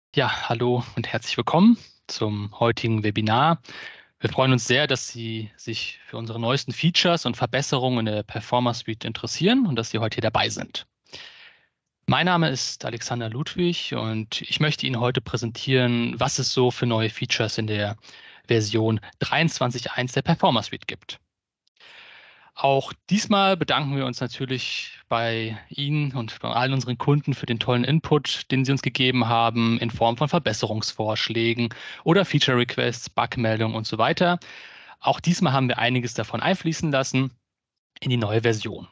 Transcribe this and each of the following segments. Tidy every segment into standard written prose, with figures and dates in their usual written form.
Ja, hallo und herzlich willkommen zum heutigen Webinar. Wir freuen uns sehr, dass Sie sich für unsere neuesten Features und Verbesserungen in der Performer Suite interessieren und dass Sie heute hier dabei sind. Mein Name ist Alexander Ludwig und ich möchte Ihnen heute präsentieren, was es so für neue Features in der Version 23.1 der Performer Suite gibt. Auch diesmal bedanken wir uns natürlich bei Ihnen und bei allen unseren Kunden für den tollen Input, den Sie uns gegeben haben, in Form von Verbesserungsvorschlägen oder Feature Requests, Bugmeldungen und so weiter. Auch diesmal haben wir einiges davon einfließen lassen in die neue Version.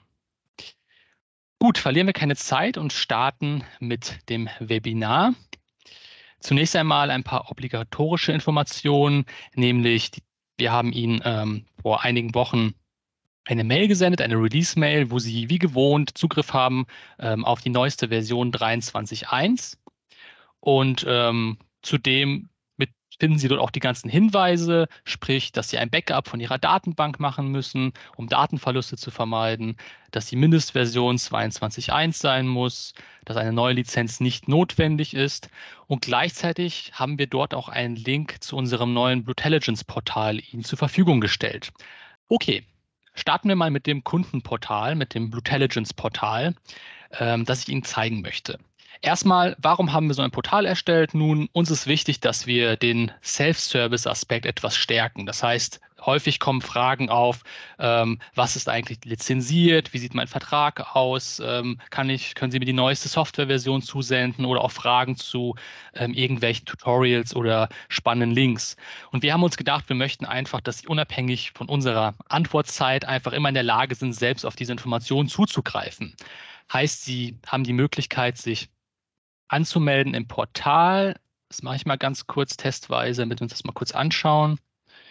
Gut, verlieren wir keine Zeit und starten mit dem Webinar. Zunächst einmal ein paar obligatorische Informationen, nämlich wir haben Ihnen vor einigen Wochen eine Mail gesendet, eine Release-Mail, wo Sie wie gewohnt Zugriff haben auf die neueste Version 23.1. Und zudem finden Sie dort auch die ganzen Hinweise, sprich, dass Sie ein Backup von Ihrer Datenbank machen müssen, um Datenverluste zu vermeiden, dass die Mindestversion 22.1 sein muss, dass eine neue Lizenz nicht notwendig ist. Und gleichzeitig haben wir dort auch einen Link zu unserem neuen Blutelligence-Portal Ihnen zur Verfügung gestellt. Okay, starten wir mal mit dem Kundenportal, mit dem Blutelligence-Portal, das ich Ihnen zeigen möchte. Erstmal, warum haben wir so ein Portal erstellt? Nun, uns ist wichtig, dass wir den Self-Service-Aspekt etwas stärken. Das heißt, häufig kommen Fragen auf, was ist eigentlich lizenziert? Wie sieht mein Vertrag aus? Können Sie mir die neueste Softwareversion zusenden oder auch Fragen zu irgendwelchen Tutorials oder spannenden Links? Und wir haben uns gedacht, wir möchten einfach, dass Sie unabhängig von unserer Antwortzeit einfach immer in der Lage sind, selbst auf diese Informationen zuzugreifen. Heißt, Sie haben die Möglichkeit, sich anzumelden im Portal. Das mache ich mal ganz kurz testweise, damit wir uns das mal kurz anschauen.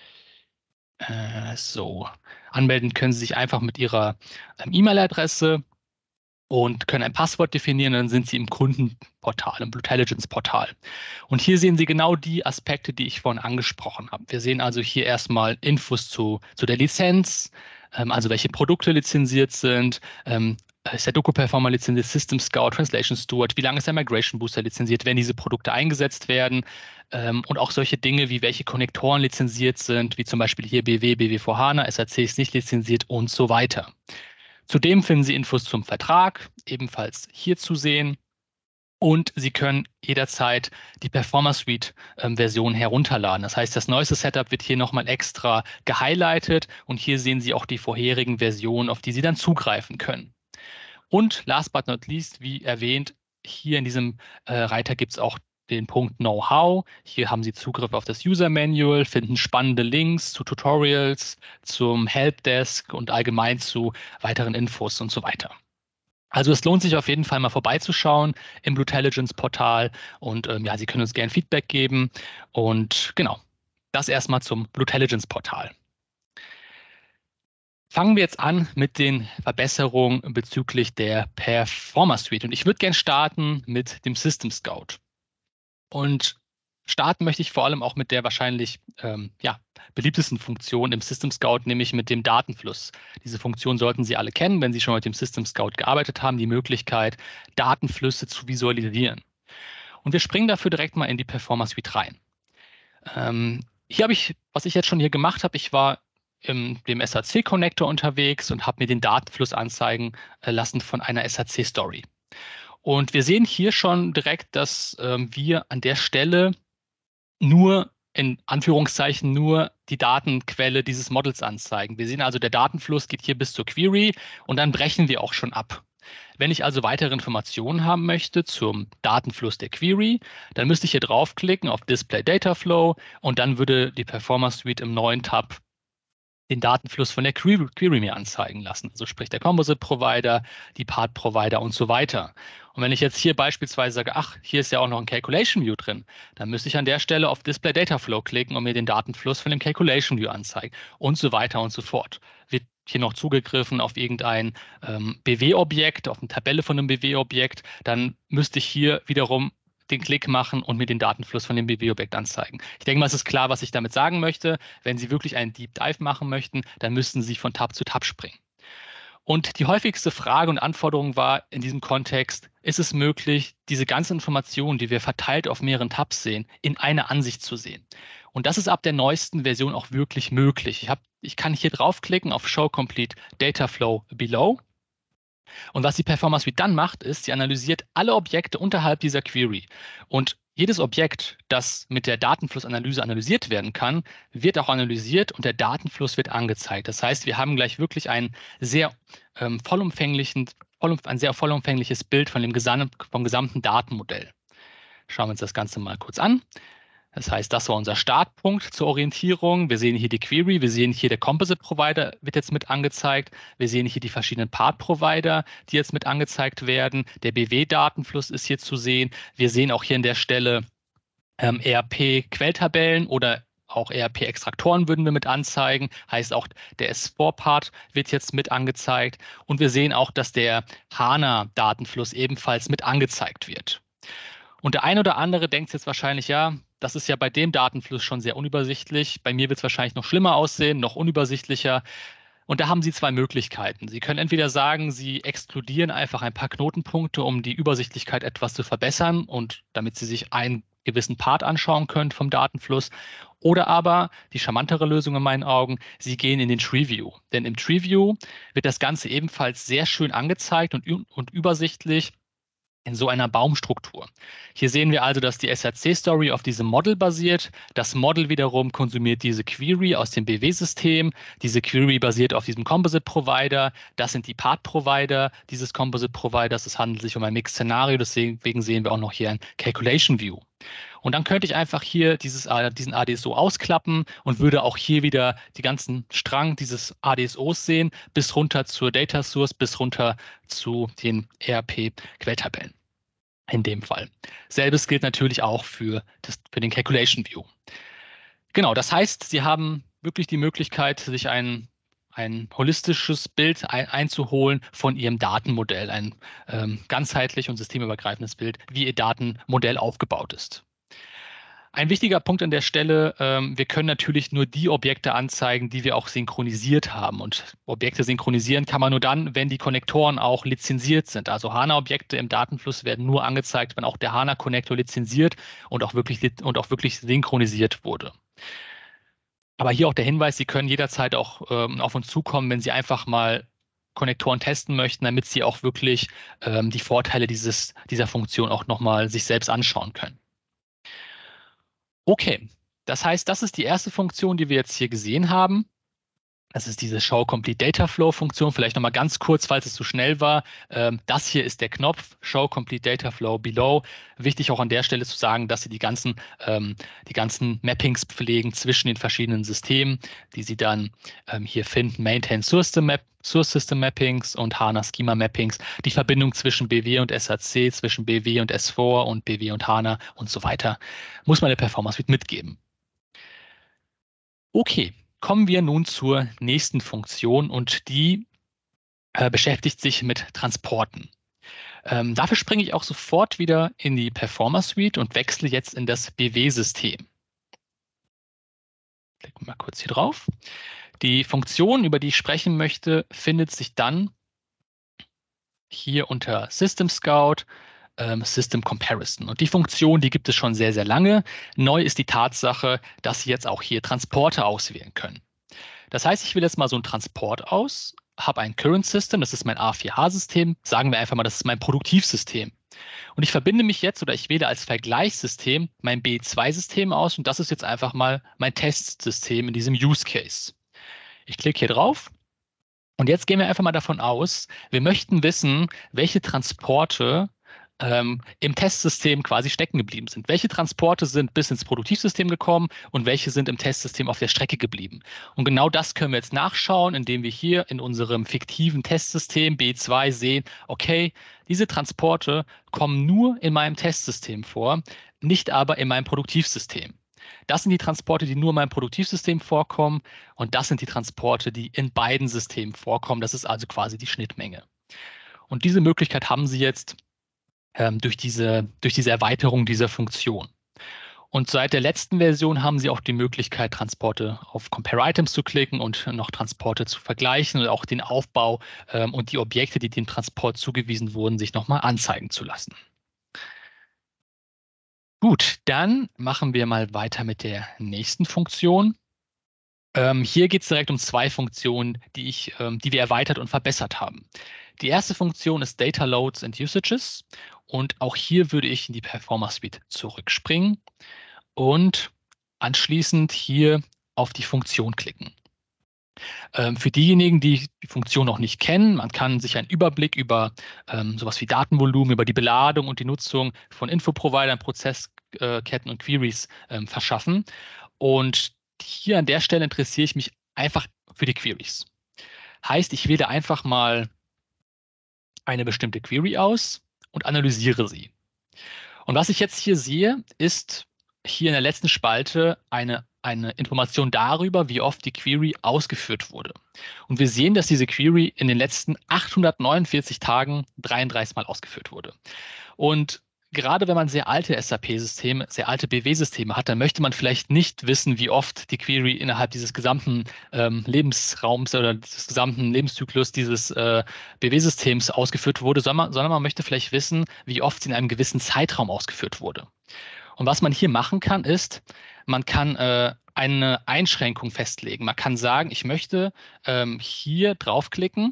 So, anmelden können Sie sich einfach mit Ihrer E-Mail-Adresse und können ein Passwort definieren, dann sind Sie im Kundenportal, im Blutelligence-Portal. Und hier sehen Sie genau die Aspekte, die ich vorhin angesprochen habe. Wir sehen also hier erstmal Infos zu der Lizenz, also welche Produkte lizenziert sind, ist der Doku-Performer lizenziert, System Scout, Translation Steward, wie lange ist der Migration Booster lizenziert, wenn diese Produkte eingesetzt werden, und auch solche Dinge wie welche Konnektoren lizenziert sind, wie zum Beispiel hier BW, BW4HANA, SRC ist nicht lizenziert und so weiter. Zudem finden Sie Infos zum Vertrag, ebenfalls hier zu sehen. Und Sie können jederzeit die Performer Suite Version herunterladen. Das heißt, das neueste Setup wird hier nochmal extra gehighlightet und hier sehen Sie auch die vorherigen Versionen, auf die Sie dann zugreifen können. Und last but not least, wie erwähnt, hier in diesem Reiter gibt es auch den Punkt Know-how. Hier haben Sie Zugriff auf das User Manual, finden spannende Links zu Tutorials, zum Helpdesk und allgemein zu weiteren Infos und so weiter. Also es lohnt sich auf jeden Fall mal vorbeizuschauen im Blutelligence-Portal und ja, Sie können uns gerne Feedback geben. Und genau, das erstmal zum Blutelligence-Portal. Fangen wir jetzt an mit den Verbesserungen bezüglich der Performer Suite. Und ich würde gerne starten mit dem System Scout. Und starten möchte ich vor allem auch mit der wahrscheinlich ja, beliebtesten Funktion im System Scout, nämlich mit dem Datenfluss. Diese Funktion sollten Sie alle kennen, wenn Sie schon mit dem System Scout gearbeitet haben, die Möglichkeit, Datenflüsse zu visualisieren. Und wir springen dafür direkt mal in die Performer Suite rein. Hier habe ich, was ich jetzt schon hier gemacht habe, ich war in dem SAC-Connector unterwegs und habe mir den Datenfluss anzeigen lassen von einer SAC-Story. Und wir sehen hier schon direkt, dass wir an der Stelle nur, in Anführungszeichen, nur die Datenquelle dieses Models anzeigen. Wir sehen also, der Datenfluss geht hier bis zur Query und dann brechen wir auch schon ab. Wenn ich also weitere Informationen haben möchte zum Datenfluss der Query, dann müsste ich hier draufklicken auf Display Data Flow und dann würde die Performer Suite im neuen Tab den Datenfluss von der Query mir anzeigen lassen. Also sprich der Composite Provider, die Part Provider und so weiter. Und wenn ich jetzt hier beispielsweise sage, ach, hier ist ja auch noch ein Calculation View drin, dann müsste ich an der Stelle auf Display Data Flow klicken und mir den Datenfluss von dem Calculation View anzeigen und so weiter und so fort. Wird hier noch zugegriffen auf irgendein BW-Objekt, auf eine Tabelle von einem BW-Objekt, dann müsste ich hier wiederum den Klick machen und mir den Datenfluss von dem BW-Objekt anzeigen. Ich denke mal, es ist klar, was ich damit sagen möchte. Wenn Sie wirklich einen Deep Dive machen möchten, dann müssten Sie von Tab zu Tab springen. Und die häufigste Frage und Anforderung war in diesem Kontext, ist es möglich, diese ganzen Informationen, die wir verteilt auf mehreren Tabs sehen, in einer Ansicht zu sehen? Und das ist ab der neuesten Version auch wirklich möglich. Ich kann hier draufklicken auf Show Complete Data Flow Below. Und was die Performance Suite dann macht, ist, sie analysiert alle Objekte unterhalb dieser Query. Und jedes Objekt, das mit der Datenflussanalyse analysiert werden kann, wird auch analysiert und der Datenfluss wird angezeigt. Das heißt, wir haben gleich wirklich ein sehr vollumfängliches Bild vom gesamten Datenmodell. Schauen wir uns das Ganze mal kurz an. Das heißt, das war unser Startpunkt zur Orientierung. Wir sehen hier die Query, wir sehen hier der Composite Provider wird jetzt mit angezeigt. Wir sehen hier die verschiedenen Part Provider, die jetzt mit angezeigt werden. Der BW-Datenfluss ist hier zu sehen. Wir sehen auch hier an der Stelle ERP-Quelltabellen oder auch ERP-Extraktoren würden wir mit anzeigen. Heißt auch der S4-Part wird jetzt mit angezeigt. Und wir sehen auch, dass der HANA-Datenfluss ebenfalls mit angezeigt wird. Und der ein oder andere denkt jetzt wahrscheinlich, ja, das ist ja bei dem Datenfluss schon sehr unübersichtlich. Bei mir wird es wahrscheinlich noch schlimmer aussehen, noch unübersichtlicher. Und da haben Sie zwei Möglichkeiten. Sie können entweder sagen, Sie exkludieren einfach ein paar Knotenpunkte, um die Übersichtlichkeit etwas zu verbessern und damit Sie sich einen gewissen Part anschauen können vom Datenfluss. Oder aber, die charmantere Lösung in meinen Augen, Sie gehen in den Tree View. Denn im Tree View wird das Ganze ebenfalls sehr schön angezeigt und übersichtlich in so einer Baumstruktur. Hier sehen wir also, dass die SRC-Story auf diesem Model basiert. Das Model wiederum konsumiert diese Query aus dem BW-System. Diese Query basiert auf diesem Composite-Provider. Das sind die Part-Provider dieses Composite-Providers. Es handelt sich um ein Mixed-Szenario, deswegen sehen wir auch noch hier ein Calculation-View. Und dann könnte ich einfach hier diesen ADSO ausklappen und würde auch hier wieder die ganzen Strang dieses ADSOs sehen, bis runter zur Data Source, bis runter zu den ERP-Quelltabellen. In dem Fall. Selbes gilt natürlich auch für den Calculation View. Genau, das heißt, Sie haben wirklich die Möglichkeit, sich ein holistisches Bild einzuholen von Ihrem Datenmodell, ein ganzheitlich und systemübergreifendes Bild, wie Ihr Datenmodell aufgebaut ist. Ein wichtiger Punkt an der Stelle, wir können natürlich nur die Objekte anzeigen, die wir auch synchronisiert haben. Und Objekte synchronisieren kann man nur dann, wenn die Konnektoren auch lizenziert sind. Also HANA-Objekte im Datenfluss werden nur angezeigt, wenn auch der HANA-Konnektor lizenziert und auch wirklich synchronisiert wurde. Aber hier auch der Hinweis, Sie können jederzeit auch auf uns zukommen, wenn Sie einfach mal Konnektoren testen möchten, damit Sie auch wirklich die Vorteile dieser Funktion auch nochmal sich selbst anschauen können. Okay, das heißt, das ist die erste Funktion, die wir jetzt hier gesehen haben. Das ist diese Show Complete Data Flow Funktion. Vielleicht nochmal ganz kurz, falls es zu schnell war. Das hier ist der Knopf Show Complete Data Flow Below. Wichtig auch an der Stelle zu sagen, dass Sie die ganzen Mappings pflegen zwischen den verschiedenen Systemen, die Sie dann hier finden. Maintain Source System Mappings und HANA Schema Mappings. Die Verbindung zwischen BW und SAC, zwischen BW und S4 und BW und HANA und so weiter, muss man der Performance Suite mitgeben. Okay. Kommen wir nun zur nächsten Funktion und die beschäftigt sich mit Transporten. Dafür springe ich auch sofort wieder in die Performance Suite und wechsle jetzt in das BW-System. Klicken wir mal kurz hier drauf. Die Funktion, über die ich sprechen möchte, findet sich dann hier unter System Scout, System Comparison. Und die Funktion, die gibt es schon sehr, sehr lange. Neu ist die Tatsache, dass Sie jetzt auch hier Transporte auswählen können. Das heißt, ich wähle jetzt mal so einen Transport aus, habe ein Current System, das ist mein A4H-System. Sagen wir einfach mal, das ist mein Produktivsystem. Und ich verbinde mich jetzt oder ich wähle als Vergleichssystem mein B2-System aus und das ist jetzt einfach mal mein Testsystem in diesem Use Case. Ich klicke hier drauf. Und jetzt gehen wir einfach mal davon aus, wir möchten wissen, welche Transporte im Testsystem quasi stecken geblieben sind. Welche Transporte sind bis ins Produktivsystem gekommen und welche sind im Testsystem auf der Strecke geblieben? Und genau das können wir jetzt nachschauen, indem wir hier in unserem fiktiven Testsystem B2 sehen, okay, diese Transporte kommen nur in meinem Testsystem vor, nicht aber in meinem Produktivsystem. Das sind die Transporte, die nur in meinem Produktivsystem vorkommen und das sind die Transporte, die in beiden Systemen vorkommen. Das ist also quasi die Schnittmenge. Und diese Möglichkeit haben Sie jetzt durch diese Erweiterung dieser Funktion. Und seit der letzten Version haben Sie auch die Möglichkeit, Transporte auf Compare Items zu klicken und noch Transporte zu vergleichen und auch den Aufbau und die Objekte, die dem Transport zugewiesen wurden, sich nochmal anzeigen zu lassen. Gut, dann machen wir mal weiter mit der nächsten Funktion. Hier geht es direkt um zwei Funktionen, die wir erweitert und verbessert haben. Die erste Funktion ist Data Loads and Usages. Und auch hier würde ich in die Performer Suite zurückspringen und anschließend hier auf die Funktion klicken. Für diejenigen, die die Funktion noch nicht kennen, man kann sich einen Überblick über sowas wie Datenvolumen, über die Beladung und die Nutzung von Infoprovidern, Prozessketten und Queries verschaffen. Und hier an der Stelle interessiere ich mich einfach für die Queries. Heißt, ich wähle einfach mal eine bestimmte Query aus und analysiere sie. Und was ich jetzt hier sehe, ist hier in der letzten Spalte eine Information darüber, wie oft die Query ausgeführt wurde. Und wir sehen, dass diese Query in den letzten 849 Tagen 33 Mal ausgeführt wurde. Und gerade wenn man sehr alte SAP-Systeme, sehr alte BW-Systeme hat, dann möchte man vielleicht nicht wissen, wie oft die Query innerhalb dieses gesamten Lebensraums oder des gesamten Lebenszyklus dieses BW-Systems ausgeführt wurde, sondern man möchte vielleicht wissen, wie oft sie in einem gewissen Zeitraum ausgeführt wurde. Und was man hier machen kann, ist, man kann eine Einschränkung festlegen. Man kann sagen, ich möchte hier draufklicken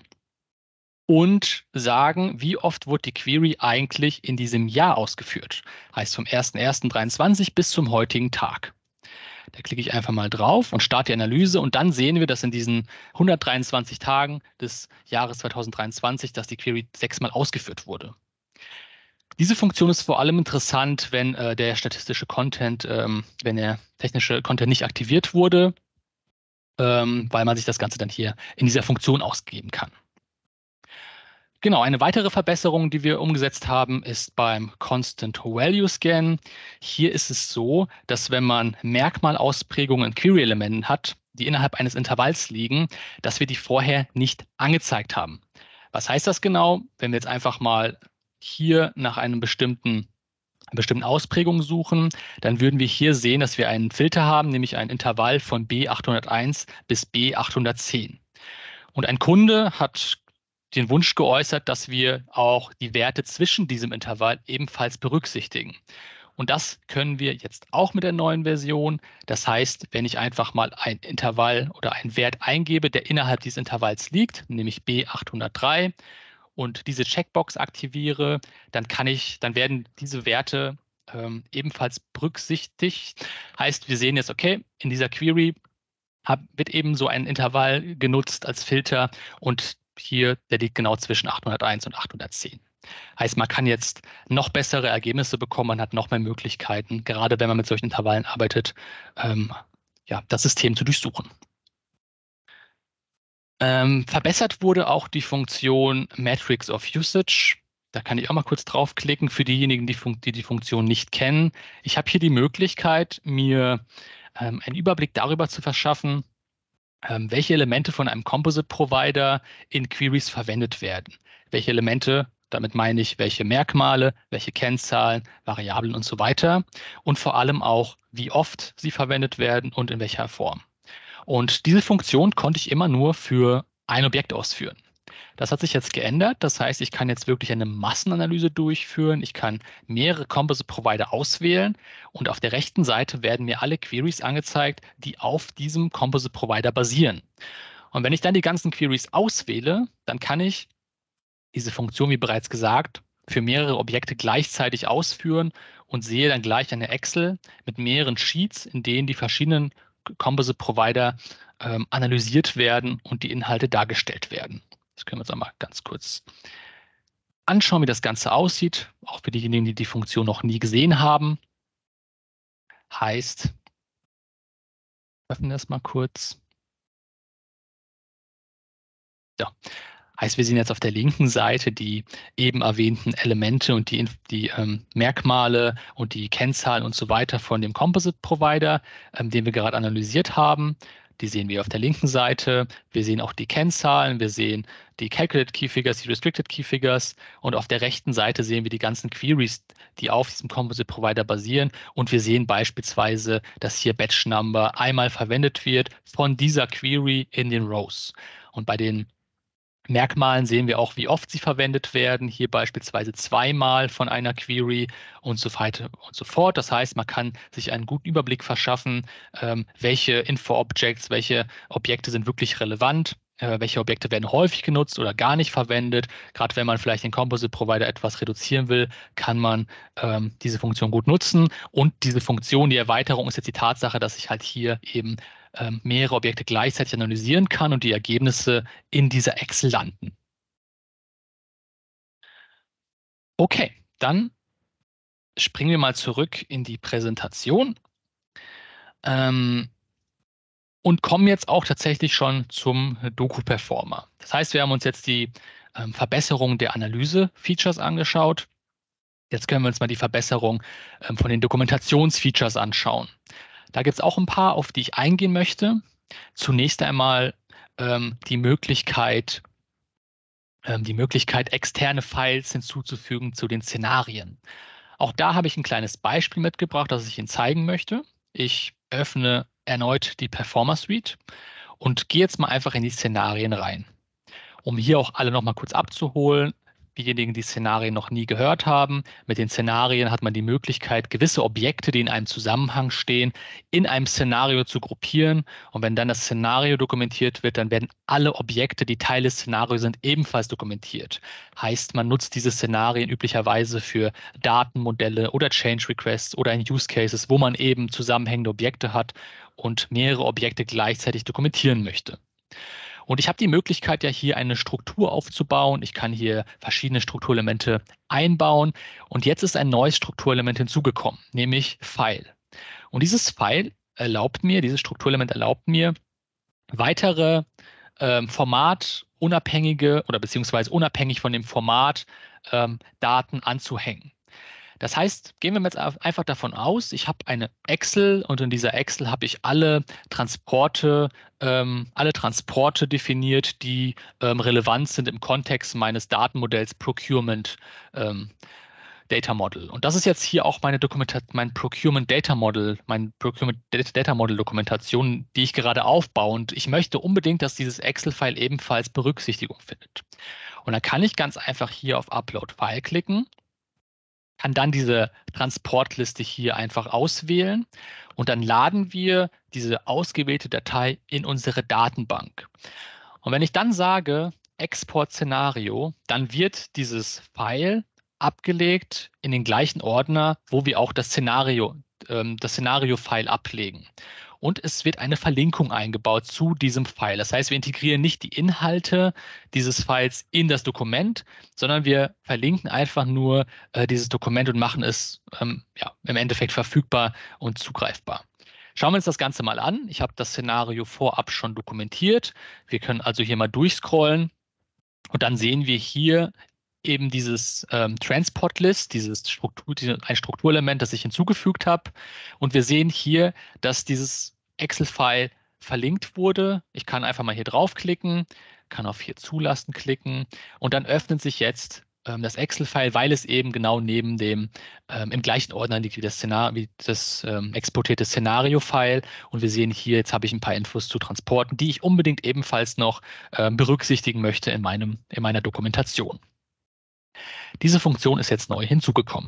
und sagen, wie oft wurde die Query eigentlich in diesem Jahr ausgeführt. Heißt vom 01.01.2023 bis zum heutigen Tag. Da klicke ich einfach mal drauf und starte die Analyse und dann sehen wir, dass in diesen 123 Tagen des Jahres 2023, dass die Query 6-mal ausgeführt wurde. Diese Funktion ist vor allem interessant, wenn der statistische Content, wenn der technische Content nicht aktiviert wurde, weil man sich das Ganze dann hier in dieser Funktion ausgeben kann. Genau, eine weitere Verbesserung, die wir umgesetzt haben, ist beim Constant Value Scan. Hier ist es so, dass wenn man Merkmalausprägungen in Query-Elementen hat, die innerhalb eines Intervalls liegen, dass wir die vorher nicht angezeigt haben. Was heißt das genau? Wenn wir jetzt einfach mal hier nach einem bestimmten Ausprägung suchen, dann würden wir hier sehen, dass wir einen Filter haben, nämlich ein Intervall von B801 bis B810. Und ein Kunde hat den Wunsch geäußert, dass wir auch die Werte zwischen diesem Intervall ebenfalls berücksichtigen. Und das können wir jetzt auch mit der neuen Version. Das heißt, wenn ich einfach mal ein Intervall oder einen Wert eingebe, der innerhalb dieses Intervalls liegt, nämlich B803, und diese Checkbox aktiviere, dann werden diese Werte ebenfalls berücksichtigt. Heißt, wir sehen jetzt, okay, in dieser Query wird eben so ein Intervall genutzt als Filter und hier, der liegt genau zwischen 801 und 810. Heißt, man kann jetzt noch bessere Ergebnisse bekommen, man hat noch mehr Möglichkeiten, gerade wenn man mit solchen Intervallen arbeitet, das System zu durchsuchen. Verbessert wurde auch die Funktion Metrics of Usage. Da kann ich auch mal kurz draufklicken für diejenigen, die die Funktion nicht kennen. Ich habe hier die Möglichkeit, mir einen Überblick darüber zu verschaffen, welche Elemente von einem Composite-Provider in Queries verwendet werden. Welche Elemente, damit meine ich, welche Merkmale, welche Kennzahlen, Variablen und so weiter. Und vor allem auch, wie oft sie verwendet werden und in welcher Form. Und diese Funktion konnte ich immer nur für ein Objekt ausführen. Das hat sich jetzt geändert. Das heißt, ich kann jetzt wirklich eine Massenanalyse durchführen. Ich kann mehrere Composite-Provider auswählen und auf der rechten Seite werden mir alle Queries angezeigt, die auf diesem Composite-Provider basieren. Und wenn ich dann die ganzen Queries auswähle, dann kann ich diese Funktion, wie bereits gesagt, für mehrere Objekte gleichzeitig ausführen und sehe dann gleich eine Excel mit mehreren Sheets, in denen die verschiedenen Composite-Provider analysiert werden und die Inhalte dargestellt werden. Das können wir uns einmal ganz kurz anschauen, wie das Ganze aussieht, auch für diejenigen, die die Funktion noch nie gesehen haben. Heißt, öffnen wir das mal kurz. Ja. Heißt, wir sehen jetzt auf der linken Seite die eben erwähnten Elemente und die Merkmale und die Kennzahlen und so weiter von dem Composite-Provider, den wir gerade analysiert haben. Die sehen wir auf der linken Seite. Wir sehen auch die Kennzahlen. Wir sehen die Calculated Key Figures, die Restricted Key Figures. Und auf der rechten Seite sehen wir die ganzen Queries, die auf diesem Composite Provider basieren. Und wir sehen beispielsweise, dass hier Batch Number einmal verwendet wird von dieser Query in den Rows. Und bei den Merkmalen sehen wir auch, wie oft sie verwendet werden. Hier beispielsweise zweimal von einer Query und so weiter und so fort. Das heißt, man kann sich einen guten Überblick verschaffen, welche Info-Objects, welche Objekte sind wirklich relevant, welche Objekte werden häufig genutzt oder gar nicht verwendet. Gerade wenn man vielleicht den Composite Provider etwas reduzieren will, kann man diese Funktion gut nutzen. Und diese Funktion, die Erweiterung, ist jetzt die Tatsache, dass ich halt hier eben mehrere Objekte gleichzeitig analysieren kann und die Ergebnisse in dieser Excel landen. Okay, dann springen wir mal zurück in die Präsentation und kommen jetzt auch tatsächlich schon zum Doku-Performer. Das heißt, wir haben uns jetzt die Verbesserung der Analyse-Features angeschaut. Jetzt können wir uns mal die Verbesserung von den Dokumentationsfeatures anschauen. Da gibt es auch ein paar, auf die ich eingehen möchte. Zunächst einmal die Möglichkeit, externe Files hinzuzufügen zu den Szenarien. Auch da habe ich ein kleines Beispiel mitgebracht, das ich Ihnen zeigen möchte. Ich öffne erneut die Performer Suite und gehe jetzt mal einfach in die Szenarien rein. Um hier auch alle noch mal kurz abzuholen, diejenigen, die Szenarien noch nie gehört haben. Mit den Szenarien hat man die Möglichkeit, gewisse Objekte, die in einem Zusammenhang stehen, in einem Szenario zu gruppieren. Und wenn dann das Szenario dokumentiert wird, dann werden alle Objekte, die Teil des Szenarios sind, ebenfalls dokumentiert. Heißt, man nutzt diese Szenarien üblicherweise für Datenmodelle oder Change Requests oder in Use Cases, wo man eben zusammenhängende Objekte hat und mehrere Objekte gleichzeitig dokumentieren möchte. Und ich habe die Möglichkeit, ja hier eine Struktur aufzubauen. Ich kann hier verschiedene Strukturelemente einbauen. Und jetzt ist ein neues Strukturelement hinzugekommen, nämlich File. Und dieses Strukturelement erlaubt mir, weitere formatunabhängige oder beziehungsweise unabhängig von dem Format Daten anzuhängen. Das heißt, gehen wir jetzt einfach davon aus, ich habe eine Excel und in dieser Excel habe ich alle Transporte definiert, die relevant sind im Kontext meines Datenmodells Procurement Data Model. Und das ist jetzt hier auch mein Procurement Data Model Dokumentation, die ich gerade aufbaue. Und ich möchte unbedingt, dass dieses Excel-File ebenfalls Berücksichtigung findet. Und dann kann ich ganz einfach hier auf Upload File klicken, kann dann diese Transportliste hier einfach auswählen und dann laden wir diese ausgewählte Datei in unsere Datenbank. Und wenn ich dann sage Export-Szenario, dann wird dieses File abgelegt in den gleichen Ordner, wo wir auch das Szenario-File ablegen. Und es wird eine Verlinkung eingebaut zu diesem File. Das heißt, wir integrieren nicht die Inhalte dieses Files in das Dokument, sondern wir verlinken einfach nur dieses Dokument und machen es im Endeffekt verfügbar und zugreifbar. Schauen wir uns das Ganze mal an. Ich habe das Szenario vorab schon dokumentiert. Wir können also hier mal durchscrollen und dann sehen wir hier eben dieses Transport-List, ein Strukturelement, das ich hinzugefügt habe. Und wir sehen hier, dass dieses Excel-File verlinkt wurde. Ich kann einfach mal hier draufklicken, kann auf hier zulassen klicken und dann öffnet sich jetzt das Excel-File, weil es eben genau neben dem im gleichen Ordner liegt wie das exportierte Szenario-File. Und wir sehen hier, jetzt habe ich ein paar Infos zu Transporten, die ich unbedingt ebenfalls noch berücksichtigen möchte in meiner Dokumentation. Diese Funktion ist jetzt neu hinzugekommen.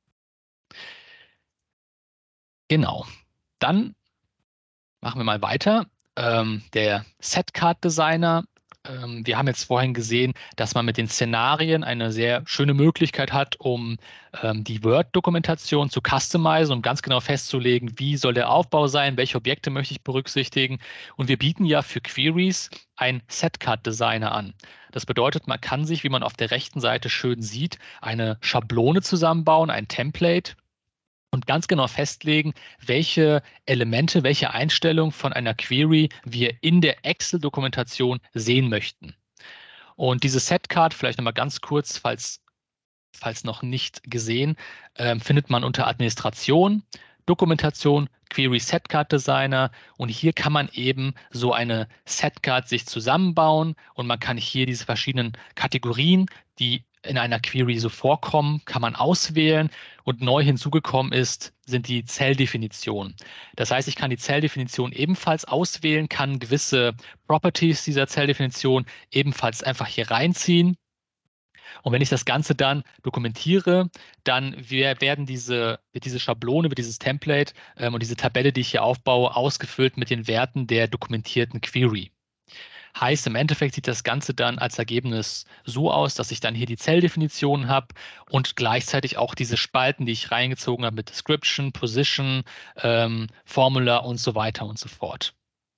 Genau. Dann machen wir mal weiter. Der Setcard-Designer. Wir haben jetzt vorhin gesehen, dass man mit den Szenarien eine sehr schöne Möglichkeit hat, um die Word-Dokumentation zu customizen, um ganz genau festzulegen, wie soll der Aufbau sein, welche Objekte möchte ich berücksichtigen. Und wir bieten ja für Queries einen Setcard-Designer an. Das bedeutet, man kann sich, wie man auf der rechten Seite schön sieht, eine Schablone zusammenbauen, ein Template, und ganz genau festlegen, welche Elemente, welche Einstellungen von einer Query wir in der Excel-Dokumentation sehen möchten. Und diese Setcard, vielleicht nochmal ganz kurz, falls noch nicht gesehen, findet man unter Administration, Dokumentation, Query Setcard Designer und hier kann man eben so eine Setcard sich zusammenbauen und man kann hier diese verschiedenen Kategorien, die in einer Query so vorkommen, kann man auswählen und neu hinzugekommen sind die Zelldefinitionen. Das heißt, ich kann die Zelldefinition ebenfalls auswählen, kann gewisse Properties dieser Zelldefinition ebenfalls einfach hier reinziehen. Und wenn ich das Ganze dann dokumentiere, dann wird diese Schablone, wird dieses Template und diese Tabelle, die ich hier aufbaue, ausgefüllt mit den Werten der dokumentierten Query. Heißt, im Endeffekt sieht das Ganze dann als Ergebnis so aus, dass ich dann hier die Zelldefinition habe und gleichzeitig auch diese Spalten, die ich reingezogen habe mit Description, Position, Formula und so weiter und so fort.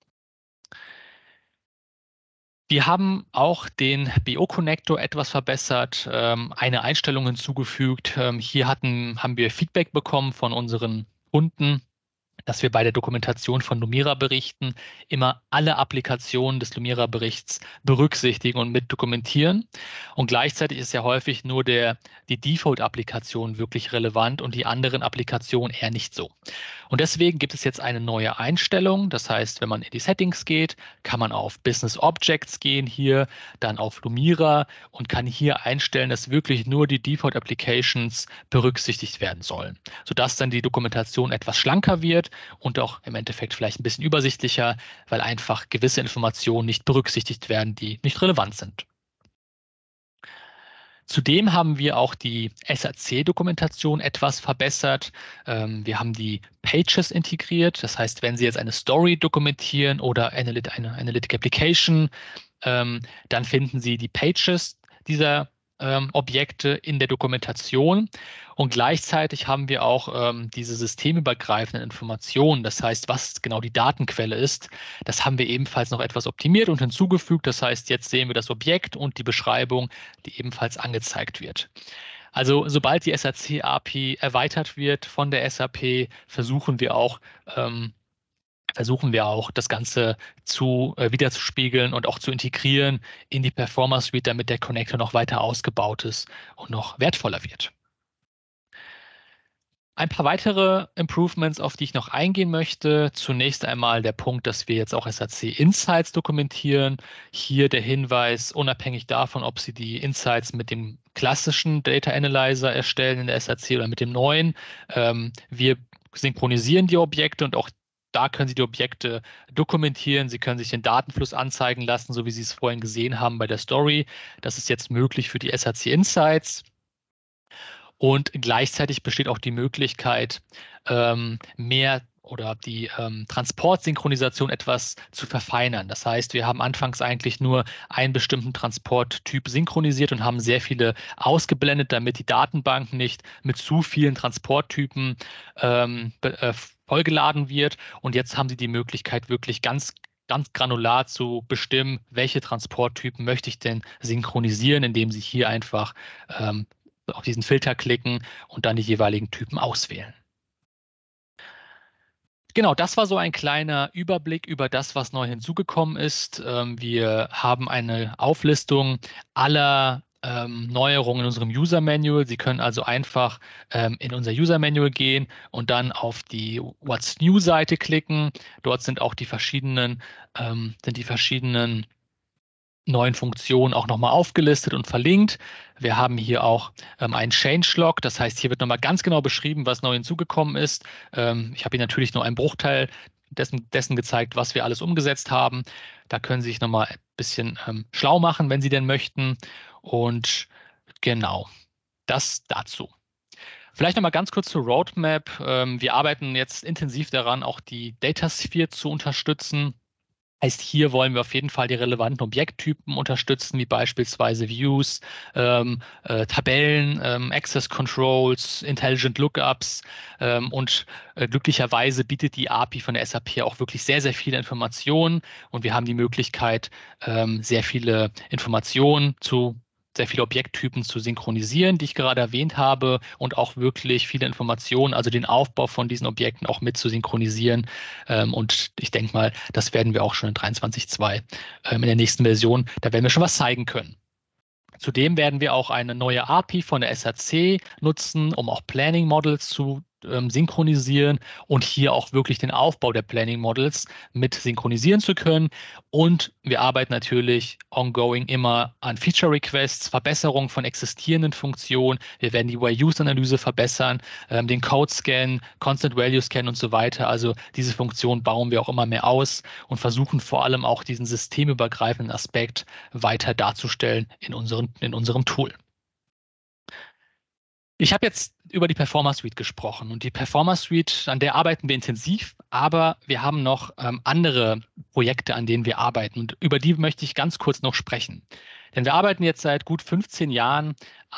Wir haben auch den BO-Connector etwas verbessert, eine Einstellung hinzugefügt. Hier haben wir Feedback bekommen von unseren Kunden, dass wir bei der Dokumentation von Lumira-Berichten immer alle Applikationen des Lumira-Berichts berücksichtigen und mit dokumentieren. Und gleichzeitig ist ja häufig nur die Default-Applikation wirklich relevant und die anderen Applikationen eher nicht so. Und deswegen gibt es jetzt eine neue Einstellung. Das heißt, wenn man in die Settings geht, kann man auf Business Objects gehen hier, dann auf Lumira und kann hier einstellen, dass wirklich nur die Default Applications berücksichtigt werden sollen, sodass dann die Dokumentation etwas schlanker wird und auch im Endeffekt vielleicht ein bisschen übersichtlicher, weil einfach gewisse Informationen nicht berücksichtigt werden, die nicht relevant sind. Zudem haben wir auch die SAC-Dokumentation etwas verbessert. Wir haben die Pages integriert. Das heißt, wenn Sie jetzt eine Story dokumentieren oder eine Analytic Application, dann finden Sie die Pages dieser Objekte in der Dokumentation. Und gleichzeitig haben wir auch diese systemübergreifenden Informationen. Das heißt, was genau die Datenquelle ist, das haben wir ebenfalls noch etwas optimiert und hinzugefügt. Das heißt, jetzt sehen wir das Objekt und die Beschreibung, die ebenfalls angezeigt wird. Also sobald die SAC-API erweitert wird von der SAP, versuchen wir auch das Ganze wiederzuspiegeln und auch zu integrieren in die Performer Suite, damit der Connector noch weiter ausgebaut ist und noch wertvoller wird. Ein paar weitere Improvements, auf die ich noch eingehen möchte. Zunächst einmal der Punkt, dass wir jetzt auch SAC Insights dokumentieren. Hier der Hinweis, unabhängig davon, ob Sie die Insights mit dem klassischen Data Analyzer erstellen in der SAC oder mit dem neuen. Wir synchronisieren die Objekte und auch da können Sie die Objekte dokumentieren. Sie können sich den Datenfluss anzeigen lassen, so wie Sie es vorhin gesehen haben bei der Story. Das ist jetzt möglich für die SAC Insights. Und gleichzeitig besteht auch die Möglichkeit, mehr oder die Transportsynchronisation etwas zu verfeinern. Das heißt, wir haben anfangs eigentlich nur einen bestimmten Transporttyp synchronisiert und haben sehr viele ausgeblendet, damit die Datenbank nicht mit zu vielen Transporttypen vollgeladen wird. Und jetzt haben Sie die Möglichkeit, wirklich ganz granular zu bestimmen, welche Transporttypen möchte ich denn synchronisieren, indem Sie hier einfach auf diesen Filter klicken und dann die jeweiligen Typen auswählen. Genau, das war so ein kleiner Überblick über das, was neu hinzugekommen ist. Wir haben eine Auflistung aller Neuerungen in unserem User Manual. Sie können also einfach in unser User Manual gehen und dann auf die What's New Seite klicken. Dort sind auch die verschiedenen neuen Funktionen auch nochmal aufgelistet und verlinkt. Wir haben hier auch einen Changelog, das heißt, hier wird nochmal ganz genau beschrieben, was neu hinzugekommen ist. Ich habe Ihnen natürlich nur einen Bruchteil dessen gezeigt, was wir alles umgesetzt haben. Da können Sie sich nochmal ein bisschen schlau machen, wenn Sie denn möchten. Und genau, das dazu. Vielleicht nochmal ganz kurz zur Roadmap. Wir arbeiten jetzt intensiv daran, auch die Datasphere zu unterstützen. Heißt, hier wollen wir auf jeden Fall die relevanten Objekttypen unterstützen, wie beispielsweise Views, Tabellen, Access Controls, Intelligent Lookups und glücklicherweise bietet die API von der SAP auch wirklich sehr, sehr viele Informationen und wir haben die Möglichkeit, sehr viele Informationen sehr viele Objekttypen zu synchronisieren, die ich gerade erwähnt habe und auch wirklich viele Informationen, also den Aufbau von diesen Objekten auch mit zu synchronisieren. Und ich denke mal, das werden wir auch schon in 23.2 in der nächsten Version, da werden wir schon was zeigen können. Zudem werden wir auch eine neue API von der SAC nutzen, um auch Planning Models zu synchronisieren und hier auch wirklich den Aufbau der Planning Models mit synchronisieren zu können. Und wir arbeiten natürlich ongoing immer an Feature Requests, Verbesserung von existierenden Funktionen. Wir werden die UI-Use-Analyse verbessern, den Code-Scan, Constant Value-Scan und so weiter. Also diese Funktion bauen wir auch immer mehr aus und versuchen vor allem auch diesen systemübergreifenden Aspekt weiter darzustellen in unserem Tool. Ich habe jetzt über die Performer Suite gesprochen und die Performer Suite, an der arbeiten wir intensiv, aber wir haben noch andere Projekte, an denen wir arbeiten und über die möchte ich ganz kurz noch sprechen. Denn wir arbeiten jetzt seit gut 15 Jahren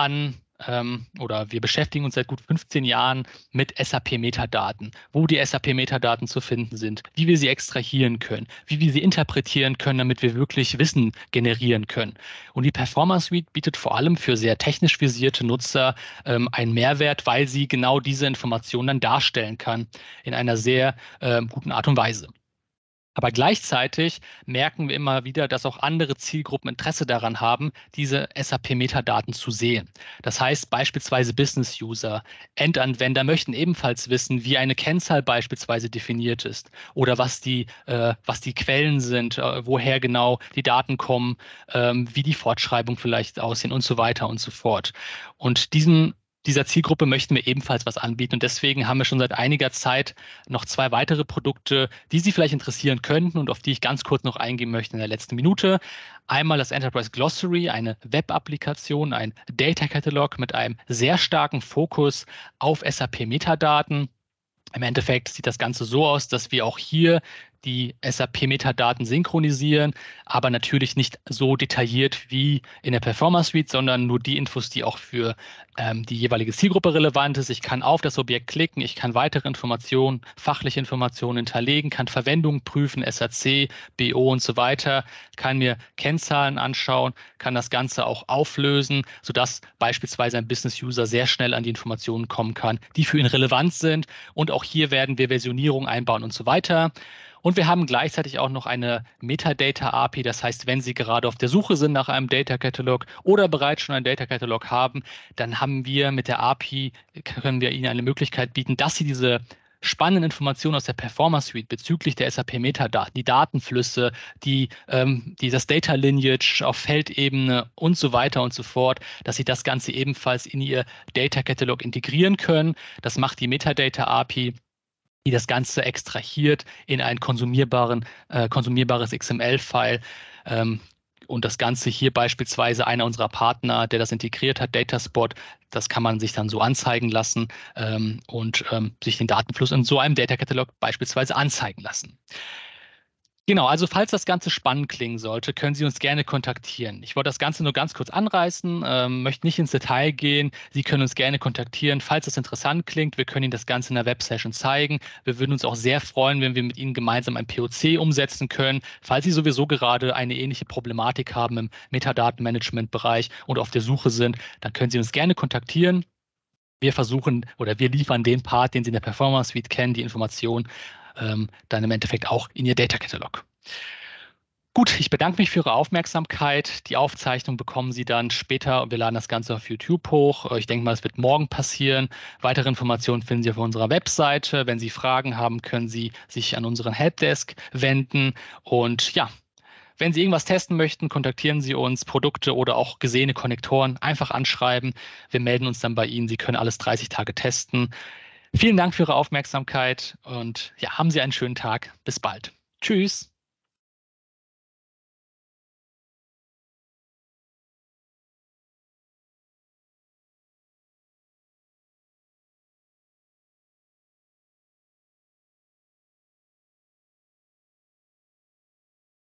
oder wir beschäftigen uns seit gut 15 Jahren mit SAP-Metadaten, wo die SAP-Metadaten zu finden sind, wie wir sie extrahieren können, wie wir sie interpretieren können, damit wir wirklich Wissen generieren können. Und die Performer Suite bietet vor allem für sehr technisch visierte Nutzer einen Mehrwert, weil sie genau diese Informationen dann darstellen kann in einer sehr guten Art und Weise. Aber gleichzeitig merken wir immer wieder, dass auch andere Zielgruppen Interesse daran haben, diese SAP-Metadaten zu sehen. Das heißt beispielsweise Business-User, Endanwender möchten ebenfalls wissen, wie eine Kennzahl beispielsweise definiert ist oder was die Quellen sind, woher genau die Daten kommen, wie die Fortschreibung vielleicht aussehen und so weiter und so fort. Und dieser Zielgruppe möchten wir ebenfalls was anbieten und deswegen haben wir schon seit einiger Zeit noch 2 weitere Produkte, die Sie vielleicht interessieren könnten und auf die ich ganz kurz noch eingehen möchte in der letzten Minute. Einmal das Enterprise Glossary, eine Web-Applikation, ein Data Catalog mit einem sehr starken Fokus auf SAP-Metadaten. Im Endeffekt sieht das Ganze so aus, dass wir auch hier die SAP-Metadaten synchronisieren, aber natürlich nicht so detailliert wie in der Performer Suite, sondern nur die Infos, die auch für die jeweilige Zielgruppe relevant ist. Ich kann auf das Objekt klicken, ich kann weitere Informationen, fachliche Informationen hinterlegen, kann Verwendung prüfen, SAC, BO und so weiter, kann mir Kennzahlen anschauen, kann das Ganze auch auflösen, sodass beispielsweise ein Business-User sehr schnell an die Informationen kommen kann, die für ihn relevant sind. Und auch hier werden wir Versionierung einbauen und so weiter. Und wir haben gleichzeitig auch noch eine Metadata-API. Das heißt, wenn Sie gerade auf der Suche sind nach einem Data Catalog oder bereits schon einen Data Catalog haben, dann haben wir mit der API, können wir Ihnen eine Möglichkeit bieten, dass Sie diese spannenden Informationen aus der Performer Suite bezüglich der SAP-Metadaten, die Datenflüsse, das Data Lineage auf Feldebene und so weiter und so fort, dass Sie das Ganze ebenfalls in Ihr Data Catalog integrieren können. Das macht die Metadata-API, die das Ganze extrahiert in ein konsumierbares XML-File. Und das Ganze hier beispielsweise einer unserer Partner, der das integriert hat, Dataspot, das kann man sich dann so anzeigen lassen und sich den Datenfluss in so einem Data Catalog beispielsweise anzeigen lassen. Genau, also falls das Ganze spannend klingen sollte, können Sie uns gerne kontaktieren. Ich wollte das Ganze nur ganz kurz anreißen, möchte nicht ins Detail gehen. Sie können uns gerne kontaktieren, falls das interessant klingt. Wir können Ihnen das Ganze in der Websession zeigen. Wir würden uns auch sehr freuen, wenn wir mit Ihnen gemeinsam ein POC umsetzen können. Falls Sie sowieso gerade eine ähnliche Problematik haben im Metadatenmanagement-Bereich und auf der Suche sind, dann können Sie uns gerne kontaktieren. Wir versuchen oder wir liefern den Part, den Sie in der Performer Suite kennen, die Information, dann im Endeffekt auch in Ihr Data Catalog. Gut, ich bedanke mich für Ihre Aufmerksamkeit. Die Aufzeichnung bekommen Sie dann später und wir laden das Ganze auf YouTube hoch. Ich denke mal, es wird morgen passieren. Weitere Informationen finden Sie auf unserer Webseite. Wenn Sie Fragen haben, können Sie sich an unseren Helpdesk wenden. Und ja, wenn Sie irgendwas testen möchten, kontaktieren Sie uns, Produkte oder auch gesehene Konnektoren einfach anschreiben. Wir melden uns dann bei Ihnen. Sie können alles 30 Tage testen. Vielen Dank für Ihre Aufmerksamkeit und ja, haben Sie einen schönen Tag. Bis bald. Tschüss.